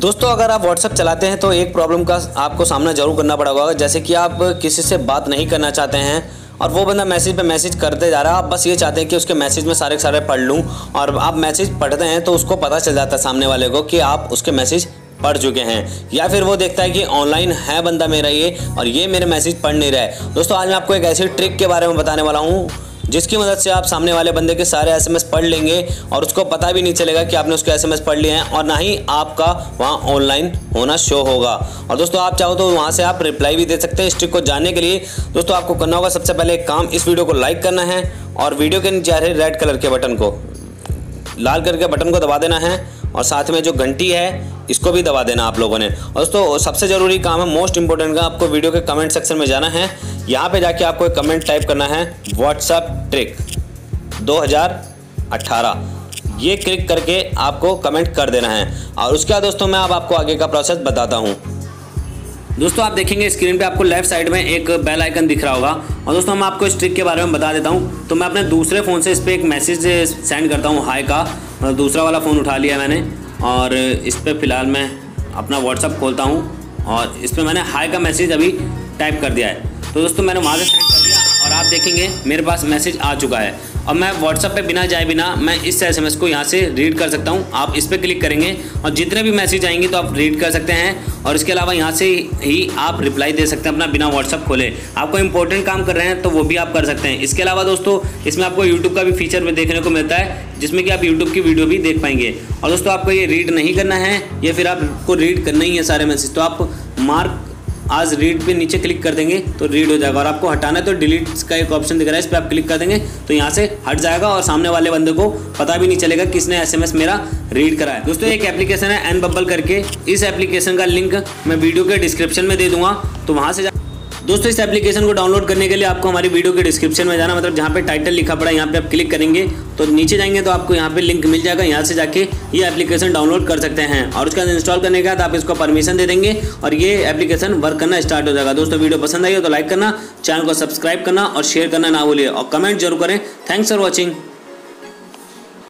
दोस्तों अगर आप व्हाट्सएप चलाते हैं तो एक प्रॉब्लम का आपको सामना जरूर करना पड़ा होगा, जैसे कि आप किसी से बात नहीं करना चाहते हैं और वो बंदा मैसेज पे मैसेज करते जा रहा है। आप बस ये चाहते हैं कि उसके मैसेज में सारे के सारे पढ़ लूँ, और आप मैसेज पढ़ते हैं तो उसको पता चल जाता है सामने वाले को कि आप उसके मैसेज पढ़ चुके हैं, या फिर वो देखता है कि ऑनलाइन है बंदा मेरा ये और ये मेरे मैसेज पढ़ नहीं रहा है। दोस्तों आज मैं आपको एक ऐसी ट्रिक के बारे में बताने वाला हूँ जिसकी मदद से आप सामने वाले बंदे के सारे एसएमएस पढ़ लेंगे और उसको पता भी नहीं चलेगा कि आपने उसके एसएमएस पढ़ लिए हैं, और ना ही आपका वहाँ ऑनलाइन होना शो होगा। और दोस्तों आप चाहो तो वहाँ से आप रिप्लाई भी दे सकते हैं। इस ट्रिक को जानने के लिए दोस्तों आपको करना होगा सबसे पहले एक काम, इस वीडियो को लाइक करना है और वीडियो के नीचे आ रहे रेड कलर के बटन को, लाल कलर के बटन को दबा देना है और साथ में जो घंटी है इसको भी दबा देना आप लोगों ने। और दोस्तों सबसे ज़रूरी काम है, मोस्ट इंपॉर्टेंट का, आपको वीडियो के कमेंट सेक्शन में जाना है। यहाँ पे जाके आपको एक कमेंट टाइप करना है व्हाट्सएप ट्रिक 2018, ये क्लिक करके आपको कमेंट कर देना है। और उसके बाद दोस्तों मैं अब आपको आगे का प्रोसेस बताता हूँ। दोस्तों आप देखेंगे स्क्रीन पे आपको लेफ्ट साइड में एक बेल आइकन दिख रहा होगा, और दोस्तों मैं आपको इस ट्रिक के बारे में बता देता हूँ। तो मैं अपने दूसरे फ़ोन से इस पर एक मैसेज सेंड करता हूँ हाय का, दूसरा वाला फ़ोन उठा लिया मैंने और इस पर फ़िलहाल मैं अपना व्हाट्सअप खोलता हूँ और इस पर मैंने हाय का मैसेज अभी टाइप कर दिया है। तो दोस्तों मैंने वहाँ से सेंड कर दिया और आप देखेंगे मेरे पास मैसेज आ चुका है। अब मैं व्हाट्सएप पे बिना जाए बिना मैं इस एसएमएस को यहाँ से रीड कर सकता हूँ। आप इस पर क्लिक करेंगे और जितने भी मैसेज आएंगे तो आप रीड कर सकते हैं, और इसके अलावा यहाँ से ही आप रिप्लाई दे सकते हैं अपना बिना व्हाट्सएप खोले। आपको इंपॉर्टेंट काम कर रहे हैं तो वो भी आप कर सकते हैं। इसके अलावा दोस्तों इसमें आपको यूट्यूब का भी फीचर में देखने को मिलता है, जिसमें कि आप यूट्यूब की वीडियो भी देख पाएंगे। और दोस्तों आपको ये रीड नहीं करना है या फिर आपको रीड करना ही है सारे मैसेज, तो आप मार्क आज रीड पे नीचे क्लिक कर देंगे तो रीड हो जाएगा। और आपको हटाना है तो डिलीट का एक ऑप्शन दिख रहा है, इस पर आप क्लिक कर देंगे तो यहाँ से हट जाएगा और सामने वाले बंदे को पता भी नहीं चलेगा किसने एसएमएस मेरा रीड करा है। दोस्तों एक एप्लीकेशन है एनबबल करके, इस एप्लीकेशन का लिंक मैं वीडियो के डिस्क्रिप्शन में दे दूंगा, तो वहाँ से दोस्तों इस एप्लीकेशन को डाउनलोड करने के लिए आपको हमारी वीडियो के डिस्क्रिप्शन में जाना, मतलब जहाँ पे टाइटल लिखा पड़ा है यहाँ पे आप क्लिक करेंगे तो नीचे जाएंगे तो आपको यहाँ पे लिंक मिल जाएगा। यहाँ से जाके ये एप्लीकेशन डाउनलोड कर सकते हैं और उसके बाद इंस्टॉल करने के बाद आप इसको परमिशन दे देंगे और ये एप्लीकेशन वर्क करना स्टार्ट हो जाएगा। दोस्तों वीडियो पसंद आई हो तो लाइक करना, चैनल को सब्सक्राइब करना और शेयर करना ना भूलिए, और कमेंट जरूर करें। Thanks for watching.